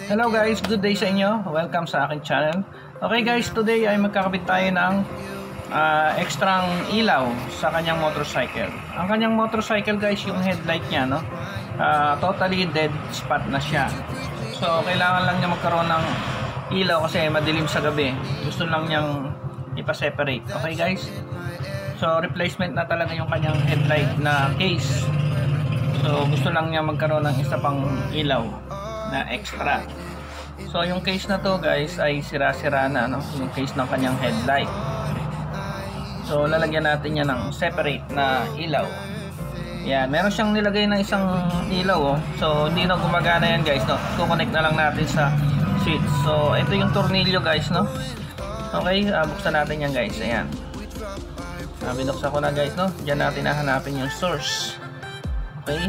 Hello guys, good day sa inyo. Welcome sa aking channel. Okay guys, today ay magkakabit tayo ng ekstrang ilaw sa kanyang motorcycle. Ang kanyang motorcycle guys, yung headlight niya, no? Totally dead spot na siya. So kailangan lang niya magkaroon ng ilaw kasi madilim sa gabi. Gusto lang niyang ipa-separate. Okay guys? So replacement na talaga yung kanyang headlight na case. So gusto lang niya magkaroon ng isa pang ilaw na extra. So yung case na to guys ay sira-sira na, no? Yung case ng kanyang headlight. So lalagyan natin yan ng separate na ilaw. Yan, meron siyang nilagay na isang ilaw, oh. So hindi na gumagana yan guys, no? Kukonect na lang natin sa switch. So ito yung tornilyo guys, no? Okay, buksan natin yan guys. Ayan, binuksan ko na guys, no? Diyan natin hahanapin yung source. Okay,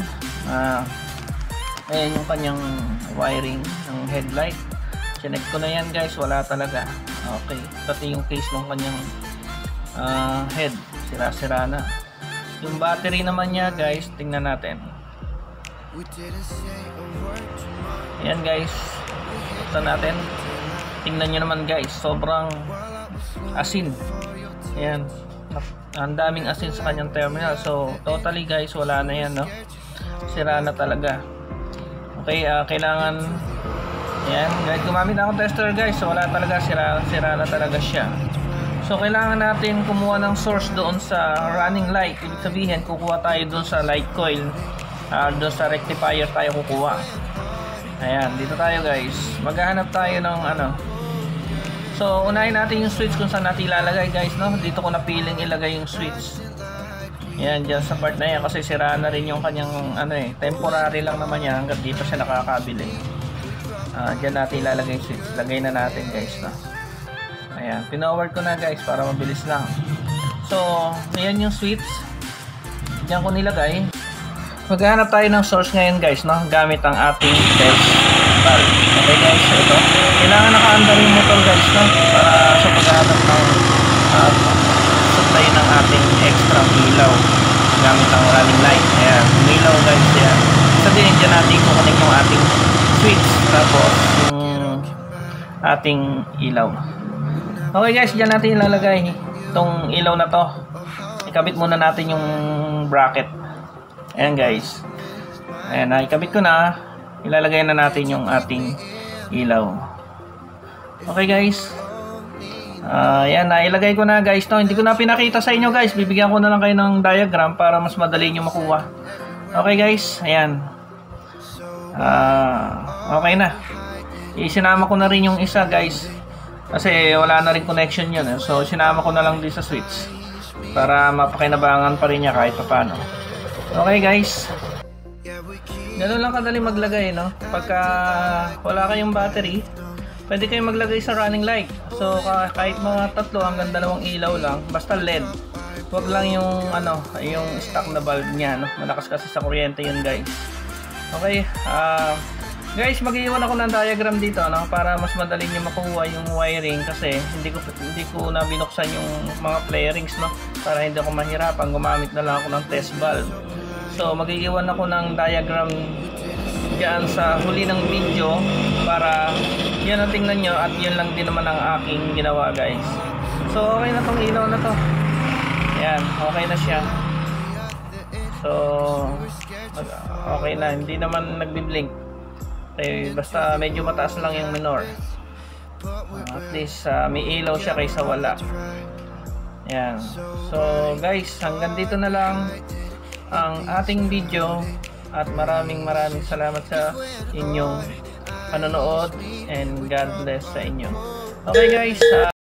ayan yung kanyang wiring ng headlight. Chinek ko na yan guys, wala talaga. Okay, pati yung case ng kanyang head, sira-sira na. Yung battery naman niya guys, tingnan natin. Ayan guys, buksan natin. Tingnan nyo naman guys, sobrang asin. Ayan, ang daming asin sa kanyang terminal. So totally guys, wala na yan, no? Sira na talaga. Okay, kailangan, yan, gumamit na akong tester guys. So wala talaga, sira na talaga siya. So kailangan natin kumuha ng source doon sa running light. Ibig sabihin, kukuha tayo doon sa light coil, doon sa rectifier tayo kukuha. Ayan, dito tayo guys. Maghahanap tayo ng ano. So unahin natin yung switch kung saan natin ilalagay guys, no? Dito ko napiling ilagay yung switch. Yan, dyan sa part na yan kasi sira na rin yung kanyang ano eh, temporary lang naman yan hanggang di pa siya nakakabili. Dyan natin ilalagay yung switch. Lagay na natin guys, no? Ayan, pinower ko na guys para mabilis lang. So ayan yung switch, dyan ko nilagay. Maghahanap tayo ng source ngayon guys, no? Gamit ang ating test valve. Okay guys, ito kailangan naka-under yung motor guys, no? Para sa paghahanap ng supply ng ating extra ilaw gamit ang running light. Ayan, ilaw guys yan. Sabihin dyan natin kukunik yung ating switch, tapos yung ating ilaw. Okay guys, dyan natin ilalagay itong ilaw na to. Ikabit muna natin yung bracket. Ayan guys, ayan, ikabit ko na. Ilalagay na natin yung ating ilaw. Okay guys, ayan, nailagay ko na guys, no? Hindi ko na pinakita sa inyo guys, bibigyan ko na lang kayo ng diagram para mas madali nyo makuha. Okay guys, ayan, okay na. Isinama ko na rin yung isa guys kasi wala na rin connection yun, eh. So sinama ko na lang din sa switch para mapakinabangan pa rin niya kahit paano. Okay guys, ganoon lang kadali maglagay, no? Pagka wala kayong battery, pwede kayong maglagay sa running light. So kahit mga 3 hanggang 2 ilaw lang, basta LED. Huwag lang yung ano, yung stock na bulb niya, no? Malakas kasi sa kuryente yun guys. Okay, guys, mag-iwan ako ng diagram dito, no? Para mas madali niyo makuha yung wiring kasi hindi ko na binuksan yung mga flarings, no? Para hindi ako mahirapan, gumamit na lang ako ng test valve. So mag-iwan ako ng diagram diyan sa huli ng video para yan ang tingnan nyo at yun lang din naman ang aking ginawa guys. So okay na tong ilaw na to. Yan, okay na siya. So okay na, hindi naman nagbi-blink. Basta medyo mataas lang yung minor. At least may ilaw siya kaysa wala. Yan. So guys, hanggang dito na lang ang ating video at maraming salamat sa inyong panonood and God bless sa inyo. Okay guys,